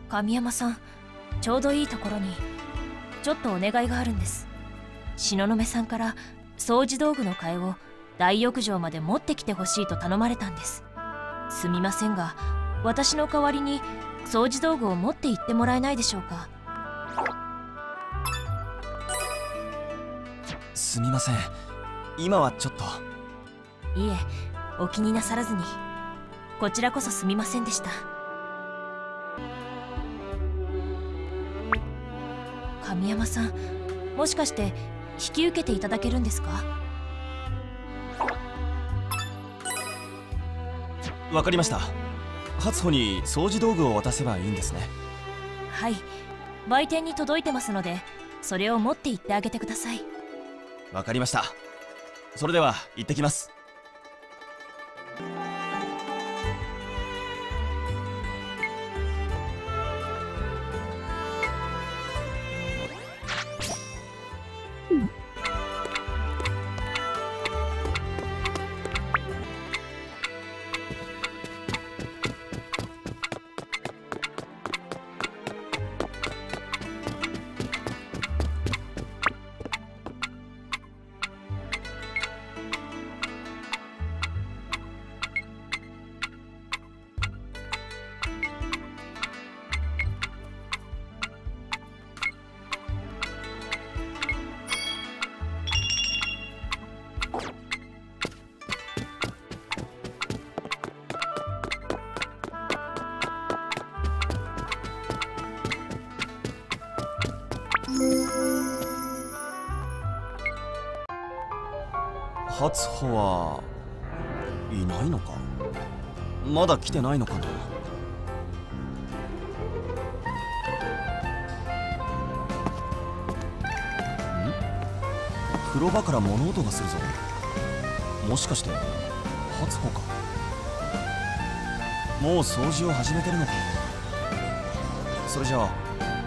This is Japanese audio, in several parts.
神山さん、ちょうどいいところにちょっとお願いがあるんです。東雲さんから掃除道具の替えを大浴場まで持ってきてほしいと頼まれたんです。すみませんが、私の代わりに掃除道具を持って行ってもらえないでしょうか。 すみません、今はちょっと。 いえ、お気になさらずに。こちらこそすみませんでした。神山さん、もしかして引き受けていただけるんですか？ わかりました。初穂に掃除道具を渡せばいいんですね。 はい、売店に届いてますので、それを持って行ってあげてください。 わかりました。それでは行ってきます。初穂はいないのか。まだ来てないのかな。風呂場から物音がするぞ。もしかして初穂か。もう掃除を始めてるのか。それじゃあ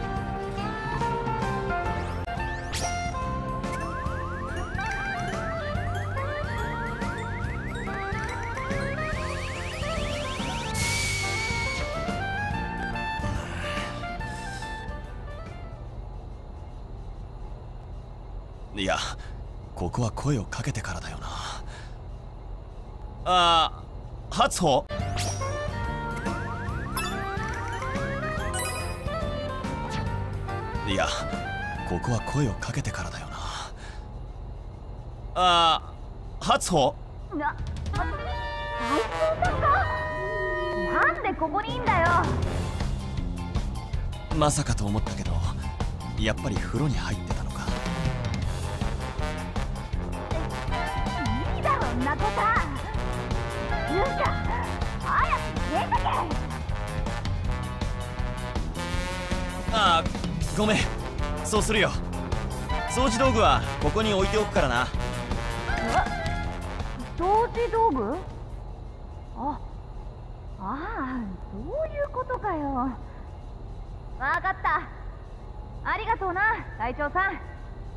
いや、ここは声をかけてからだよな。初穂。いや、ここは声をかけてからだよな。初穂。 斉藤さんか？なんでここにいんだよ。 まさかと思ったけど、やっぱり風呂に入ってたのか。 いいだろんなこと。ゆうか、早く出てけ。 ごめん、そうするよ。掃除道具はここに置いておくからな。 掃除道具？そういうことかよ。わかった。ありがとうな、隊長さん。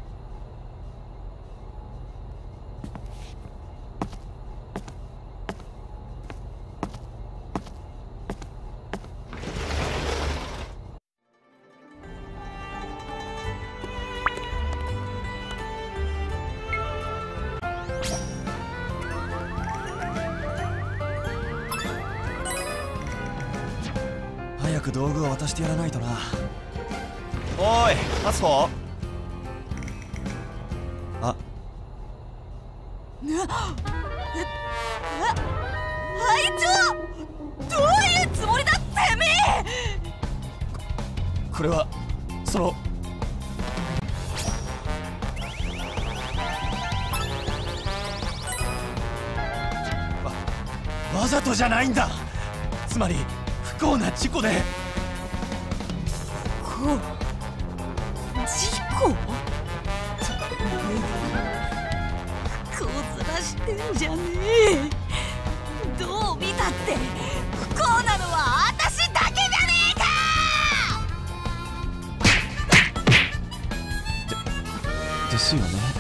早く道具を渡してやらないとな。おい、初穂。 隊長、どういうつもりだってめえ。 これはわざとじゃないんだ。つまり不幸な事故で。 事故？不幸面してんじゃねえ。どう見たって不幸なのは私だけじゃねえか。 ですよね。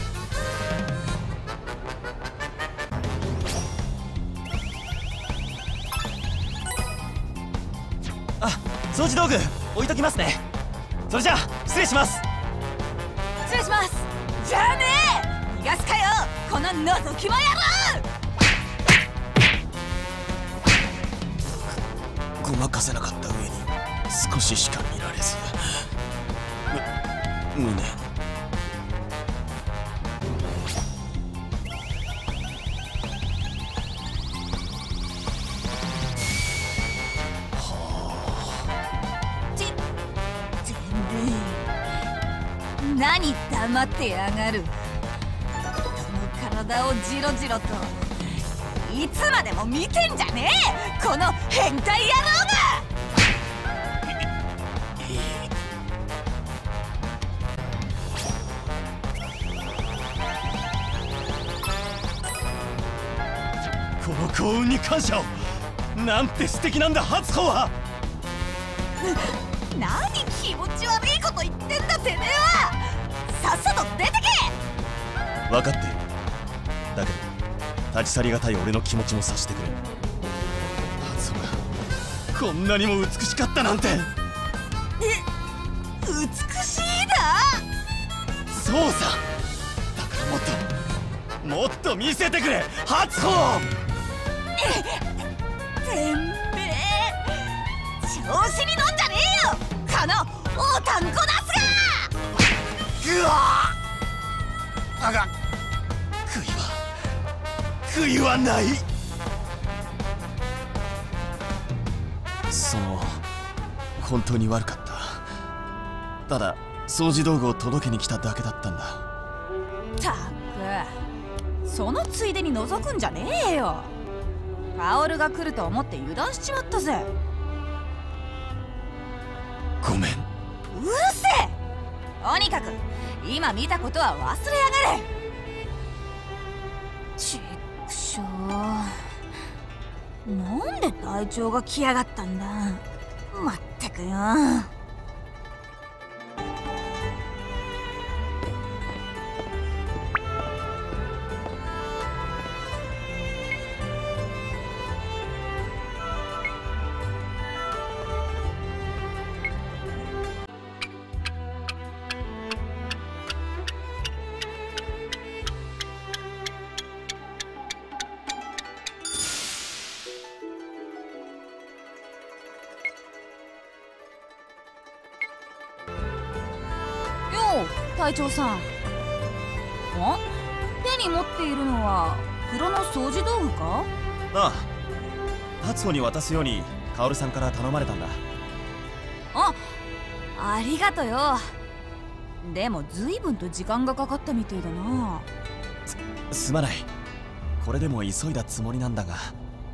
掃除道具置いときますね。それじゃあ失礼します。 失礼します。じゃあね逃がすかよこの覗き魔野郎。 ごまかせなかった上に少ししか見られず無念。 何黙ってやがる。人の体をジロジロといつまでも見てんじゃねえこの変態野郎が。 この幸運に感謝を。なんて素敵なんだ初穂は。 何気持ち悪いこと言ってんだてめえは。さっさと出てけ。 分かってる。だけど立ち去りがたい俺の気持ちも察してくれ。初穂がこんなにも美しかったなんて。 美しいだ。 そうさ。だからもっと見せてくれ初穂。 てめえ調子に乗んじゃねえよこのおたんこだすが。 ぐわだが悔いはない。本当に悪かった。ただ掃除道具を届けに来ただけだったんだ。 たくそのついでに覗くんじゃねえよ。薫が来ると思って油断しちまったぜ。 ごめん。 うるせえ。とにかく今見たことは忘れやがれ。ちっくしょう。なんで隊長が来やがったんだ。まったくよ。隊長さん。手に持っているのは風呂の掃除道具か。 ああ、初穂に渡すように薫さんから頼まれたんだ。 ありがとよ。でも随分と時間がかかったみてえだな。 すまない。これでも急いだつもりなんだが。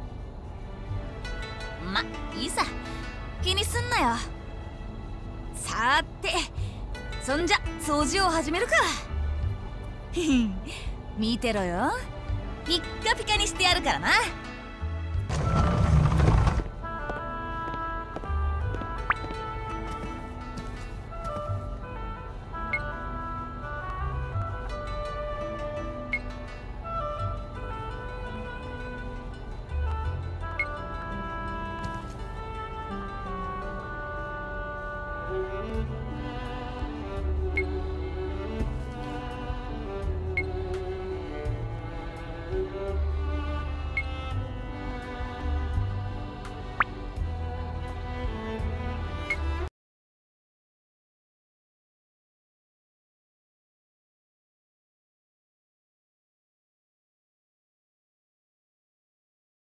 ま、いいさ。気にすんなよ。さーてそんじゃ掃除を始めるか。見てろよ。ピッカピカにしてやるからな。